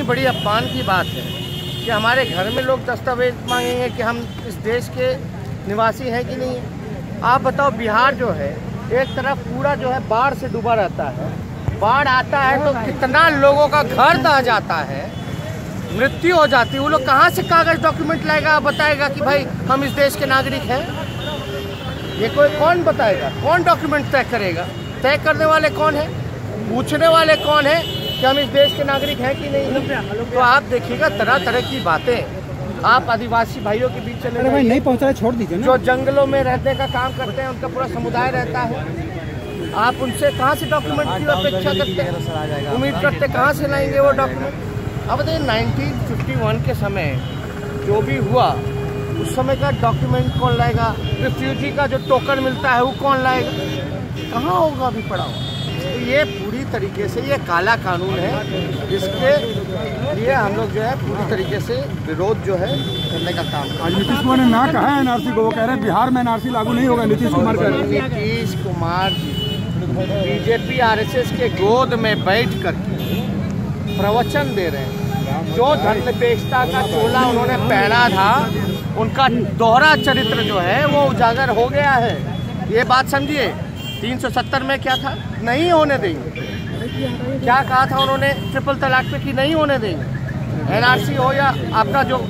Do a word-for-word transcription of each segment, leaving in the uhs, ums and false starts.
बड़ी अपमान की बात है कि हमारे घर में लोग दस्तावेज मांगेंगे कि हम इस देश के निवासी हैं कि नहीं है। आप बताओ, बिहार जो है एक तरफ पूरा जो है बाढ़ से डूबा रहता है, बाढ़ आता है तो कितना लोगों का घर दह जाता है, मृत्यु हो जाती है। वो लोग कहाँ से कागज डॉक्यूमेंट लाएगा, बताएगा कि भाई हम इस देश के नागरिक हैं? ये कोई कौन बताएगा? कौन डॉक्यूमेंट तय करेगा? तय करने वाले कौन है? पूछने वाले कौन है कि हम इस देश के नागरिक हैं कि नहीं? तो आप देखिएगा तरह तरह की बातें। आप आदिवासी भाइयों के बीच चले भाई नहीं पहुंचा, छोड़ दीजिए। जो जंगलों में रहने का काम करते हैं, उनका पूरा समुदाय रहता है, आप उनसे कहाँ से डॉक्यूमेंट की अपेक्षा करते हैं, उम्मीद करते कहाँ से लाएंगे वो डॉक्यूमेंट? अब बताइए, नाइनटीन फिफ्टी वन के समय जो भी हुआ, उस समय का डॉक्यूमेंट कौन लाएगा? रिफ्यूजी का जो टोकन मिलता है वो कौन लाएगा? कहाँ होगा अभी पड़ा हुआ? तो ये पूरी तरीके से ये काला कानून है, जिसके लिए हम लोग जो है पूरी तरीके से विरोध जो है करने का काम। आज नीतीश कुमार ने ना कहा है एनआरसी को, वो कह रहे हैं बिहार में एनआरसी लागू नहीं होगा। नीतीश कुमार कह रहे हैं। नीतीश कुमार जी बीजेपी आरएसएस के गोद में बैठ कर प्रवचन दे रहे हैं। जो धर्मनिरपेक्षता का चोला उन्होंने पहना था, उनका दोहरा चरित्र जो है वो उजागर हो गया है। ये बात समझिए। तीन सौ सत्तर में क्या था? नहीं होने देंगे। क्या कहा था उन्होंने ट्रिपल तलाक पे कि नहीं होने देंगे। एनआरसी हो या आपका जो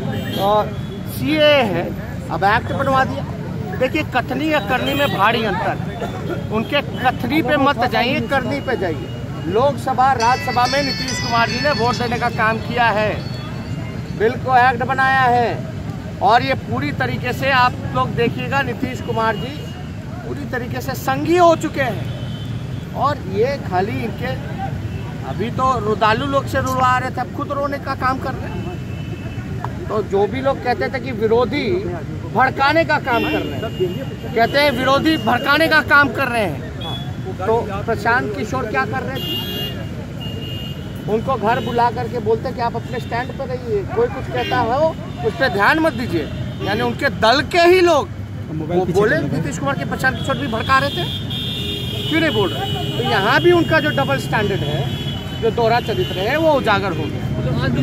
सीए है, अब एक्ट बनवा दिया। देखिए, कथनी या करनी में भारी अंतर है। उनके कथनी पे मत जाइए, करनी पे जाइए। लोकसभा राज्यसभा में नीतीश कुमार जी ने वोट देने का काम किया है, बिल को एक्ट बनाया है, और ये पूरी तरीके से आप लोग देखिएगा, नीतीश कुमार जी पूरी तरीके से संघी हो चुके हैं। और ये खाली इनके अभी तो रुदालू लोग से रुलवा रहे थे, अब खुद रोने का काम कर रहे हैं। तो जो भी लोग कहते थे कि विरोधी भड़काने का काम कर रहे हैं, कहते हैं विरोधी भड़काने का काम कर रहे हैं, तो प्रशांत किशोर क्या कर रहे थे? उनको घर बुला करके बोलते कि आप अपने स्टैंड पर रहिए, कोई कुछ कहता हो उस पर ध्यान मत दीजिए। यानी उनके दल के ही लोग वो बोले नीतीश कुमार के प्रशांत किशोर भी भड़का रहे थे, क्यों नहीं बोल रहे? तो यहाँ भी उनका जो डबल स्टैंडर्ड है, जो दोहरा चरित्र है, वो उजागर हो गया।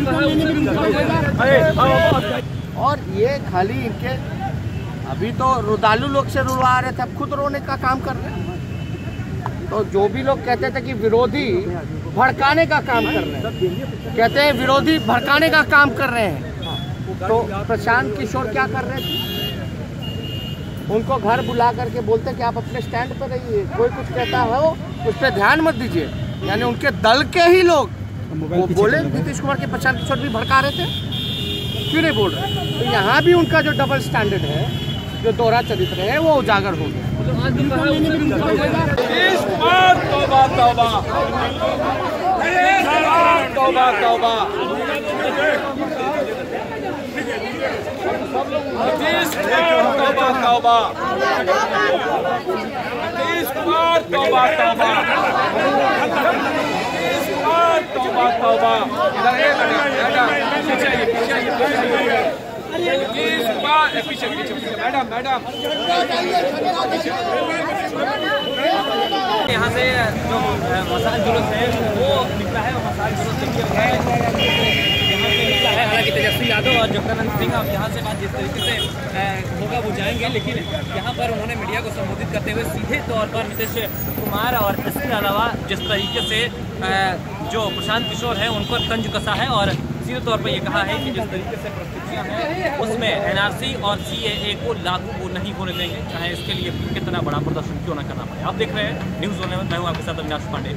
और ये खाली इनके अभी तो रुदालू लोग से रुलवा रहे थे, अब खुद रोने का काम कर रहे हैं। तो जो भी लोग कहते थे कि विरोधी भड़काने का काम कर रहे हैं, कहते हैं विरोधी भड़काने का काम कर रहे हैं, तो प्रशांत किशोर क्या कर रहे थे? उनको घर बुला करके बोलते कि आप अपने स्टैंड पर रहिए, कोई कुछ कहता हो उस पर ध्यान मत दीजिए। यानी उनके दल के ही लोग वो बोले नीतीश कुमार के प्रशांत किशोर भी भड़का रहे थे, क्यों नहीं बोल रहे? तो यहाँ भी उनका जो डबल स्टैंडर्ड है, जो दोहरा चरित्र है, वो उजागर हो गया। तौबा तौबा नीतीश कुमार तौबा तौबा नीतीश कुमार तौबा तौबा नीतीश कुमार तौबा तौबा नीतीश कुमार पीछे पीछे मैडम मैडम यहाँ से जो मसाल जुलूस है वो निकला है, मसाल जुलूस निकला है यहाँ से निकला है। हालांकि तेजस्वी यादव और जगदानंद सिंह अब यहाँ से बात जिस तरीके से होगा वो जाएंगे, लेकिन यहाँ पर उन्होंने मीडिया को संबोधित करते हुए सीधे तौर पर नीतीश कुमार और इसके अलावा जिस तरीके से जो प्रशांत किशोर हैं उन पर तंज कसा है, और सीधे तौर पर ये कहा है कि जिस तरीके से प्रस्तुतियाँ हैं उसमें एनआरसी और सीएए को लागू वो नहीं होने देंगे, चाहे इसके लिए कितना बड़ा प्रदर्शन क्यों न करना पड़े। आप देख रहे हैं न्यूज़ वन इलेवन, मैं हूँ आपके साथ Avinash Pandey.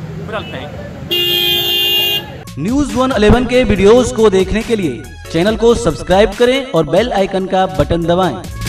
News one eleven के वीडियोस को देखने के लिए चैनल को सब्सक्राइब करें और बेल आइकन का बटन दबाएं।